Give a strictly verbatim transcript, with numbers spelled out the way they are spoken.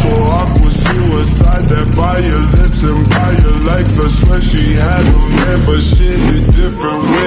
for aqua suicide, that by your lips and by your likes. I swear she had a man, but shit hit different ways.